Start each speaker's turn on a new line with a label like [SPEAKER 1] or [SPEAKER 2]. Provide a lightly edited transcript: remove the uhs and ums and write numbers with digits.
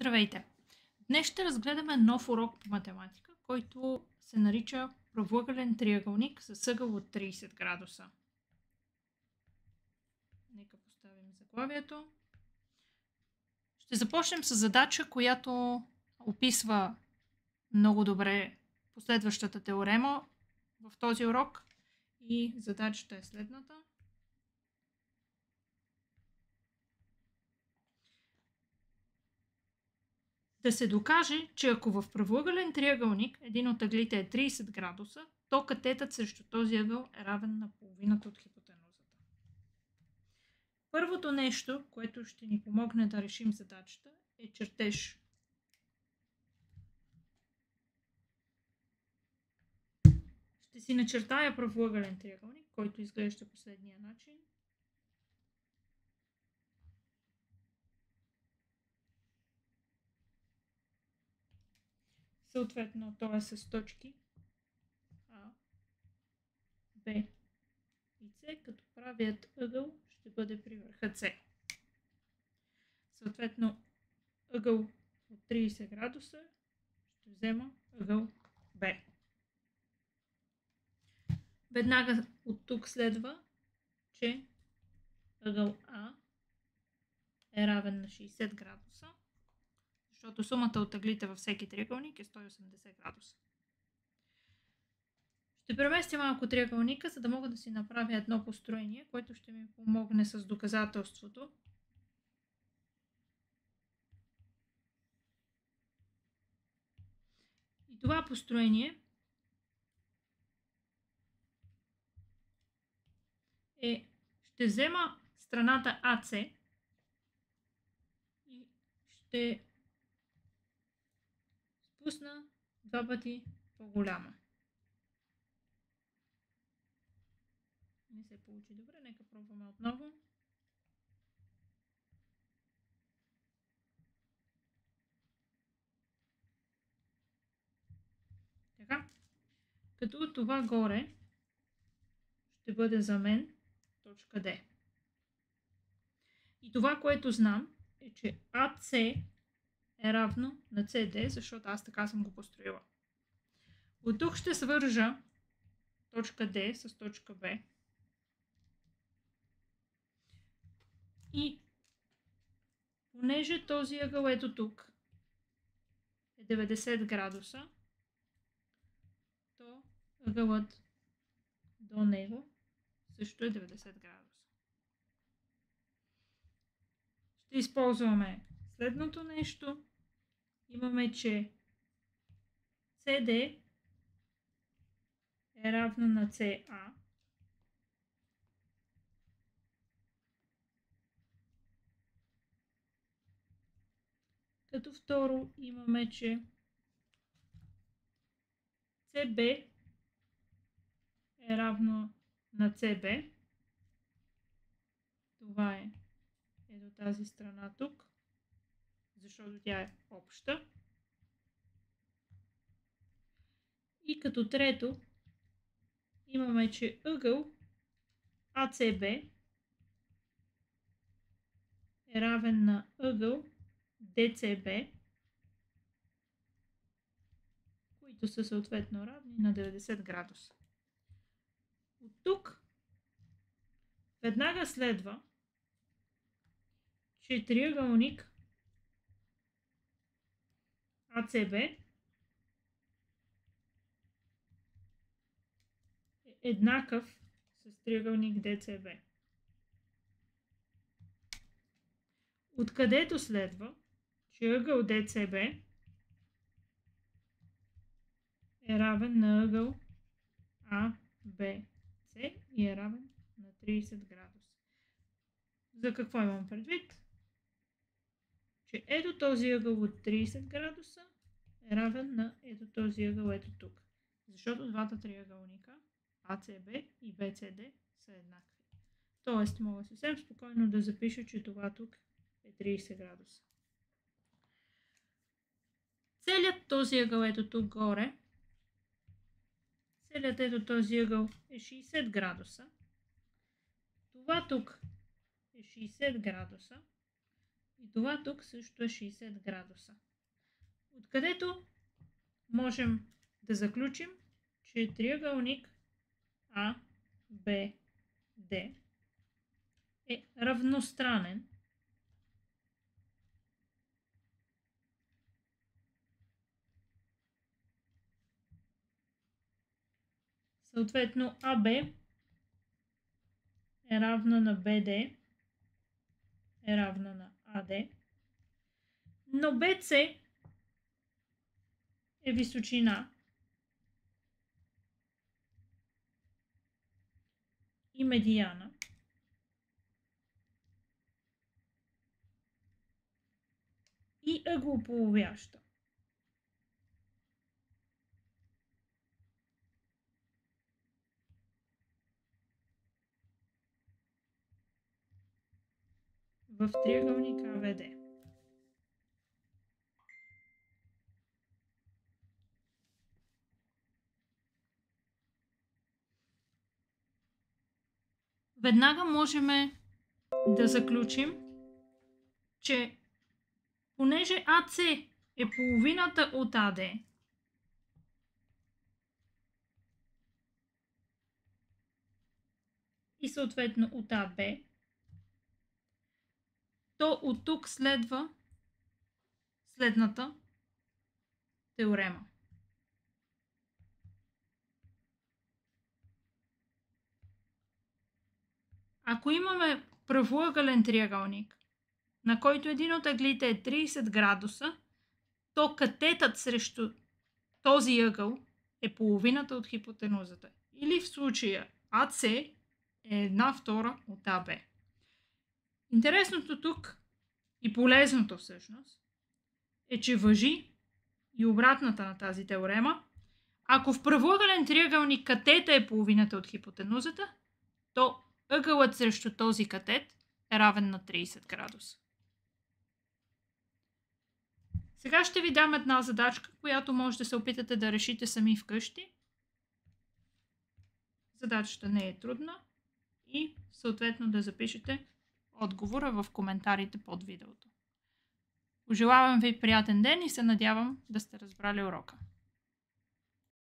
[SPEAKER 1] Здравейте! Днес ще разгледаме нов урок по математика, който се нарича правоъгълен триъгълник с ъгъл от 30 градуса. Нека поставим заглавието. Ще започнем с задача, която описва много добре последващата теорема в този урок. И задачата е следната. Да се докаже, че ако в правоъгълен триъгълник един от ъглите е 30 градуса, то катетът срещу този ъгъл е равен на половината от хипотенузата. Първото нещо, което ще ни помогне да решим задачата, е чертеж. Ще си начертая правоъгълен триъгълник, който изглежда последния начин. Съответно, то е с точки А, Б и С, като правият ъгъл ще бъде при върха С. Съответно, ъгъл от 30 градуса ще взема ъгъл Б. Веднага от тук следва, че ъгъл А е равен на 60 градуса, защото сумата от ъглите във всеки триъгълник е 180 градуса. Ще преместя малко триъгълника, за да мога да си направя едно построение, което ще ми помогне с доказателството. И това построение ще взема страната АС и ще спусна два пъти по-голяма. Не се получи добре, нека пробваме отново. Така, като това горе ще бъде за мен точка D. И това, което знам, е, че АС е равно на CD, защото аз така съм го построила. От тук ще свържа точка D с точка B. И понеже този ъгъл ето тук е 90 градуса, то ъгълът до него също е 90 градуса. Ще използваме следното нещо. Имаме, че CD е равна на CA. Като второ имаме, че CB е равно на CB. Това е до тази страна тук, защото тя е обща. И като трето имаме, че ъгъл ACB е равен на ъгъл DCB, които са съответно равни на 90 градуса. От тук веднага следва, че триъгълник ACB е еднакъв с триъгълник DCB. Откъдето следва, че ъгъл DCB е равен на ъгъл ABC и е равен на 30 градуса. За какво имам предвид? Че ето този ъгъл от 30 градуса е равен на ето този ъгъл ето тук. Защото двата триъгълника ACB и BCD са еднакви. Тоест мога съвсем спокойно да запиша, че това тук е 30 градуса. Целият този ъгъл ето тук горе, целият ето този ъгъл е 60 градуса. Това тук е 60 градуса. И това тук също е 60 градуса. Откъдето можем да заключим, че триъгълник ABD е равностранен съответно AB е равна на BD е равна на AD, но BC е височина и медиана и ъглополовяща. В триъгълник ABD. Веднага можем да заключим, че понеже AC е половината от AD, и съответно от AB, то от тук следва следната теорема. Ако имаме правоъгълен триъгълник, на който един от ъглите е 30 градуса, то катетът срещу този ъгъл е половината от хипотенузата. Или в случая AC е 1/2 от AB. Интересното тук и полезното всъщност е, че важи и обратната на тази теорема. Ако в правоъгълен триъгълник катета е половината от хипотенузата, то ъгълът срещу този катет е равен на 30 градуса. Сега ще ви дам една задачка, която може да се опитате да решите сами вкъщи. Задачата не е трудна и съответно да запишете отговора в коментарите под видеото. Пожелавам ви приятен ден и се надявам да сте разбрали урока.